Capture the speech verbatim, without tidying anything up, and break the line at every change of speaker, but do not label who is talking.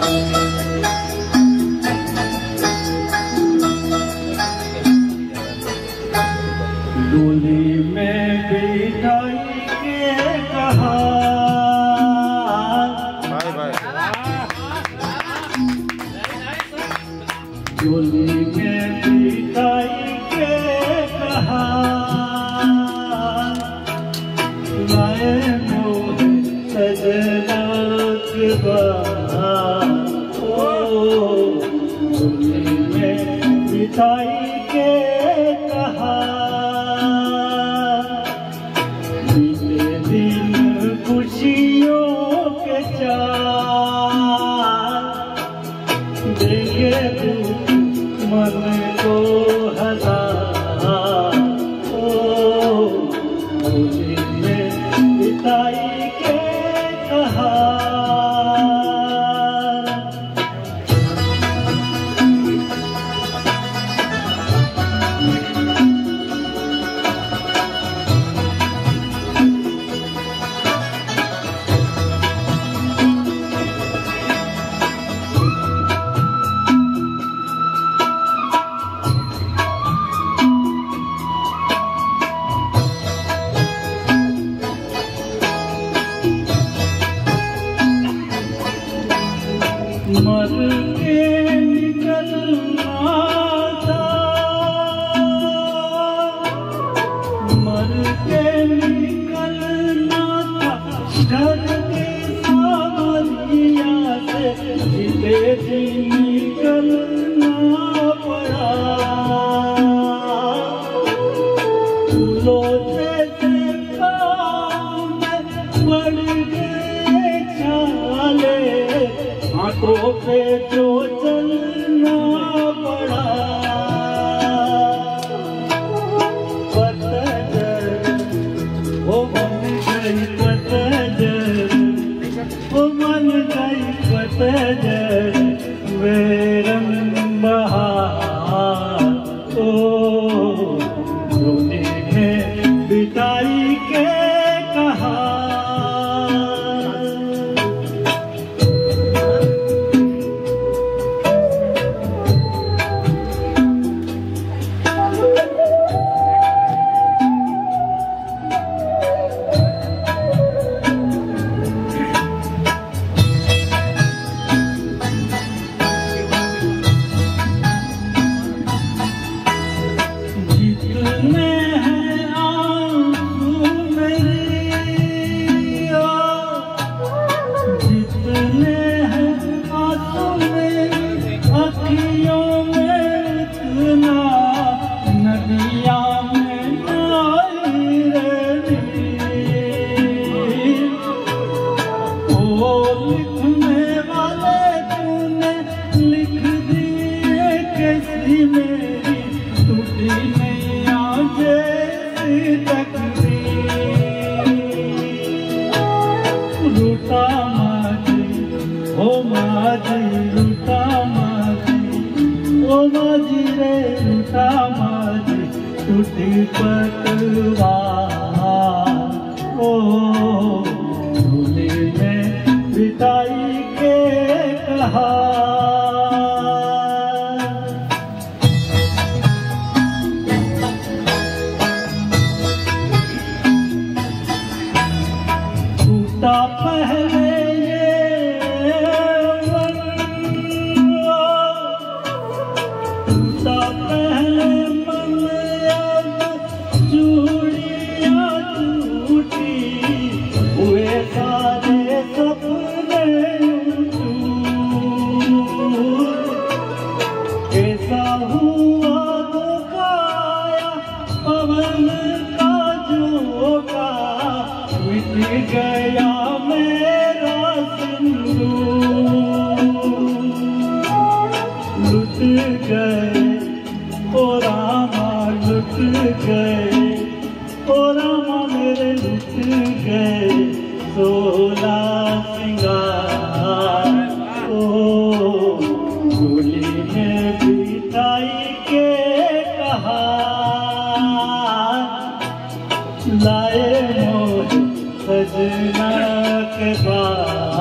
डोली में बिठाई के कहा, डोली में बिठाई के कहा, लाए मोह सजना के बहार। ओ डोली में बिठाई के कहा, खुशियों के चार देंगे तू मन को हजार। ओ डोली में बिताई के कहा, मर के निकलना था, मर के निकलना था घर के सावरिया से, जीते जी निकलना पड़ा। फूलों जैसे पाँव में पड़ गए छाले, आंखों पे जो चलना पड़ा। पतझड़ वो बन गई पतझड़, वो बन गई पतझड़ बेरंग बहार। ओ डोली में बिताई के कहा, लूटा माझी ओ माझी लूटा माझी ओ माझी रे लूटा माझी टूटी पतवार। ओ डोली में बिताई के कहा, टूटा पहले कैसा हुआ दुखाया पवन का झोंका, मिट गया मेरा सिंदूर। लुट गए ओ रामा लुट गए ओ रामा मेरे लुट गए सोला सिंगार। ओ डोली में बिताई के कहा, लाए मोह सजना के बाद।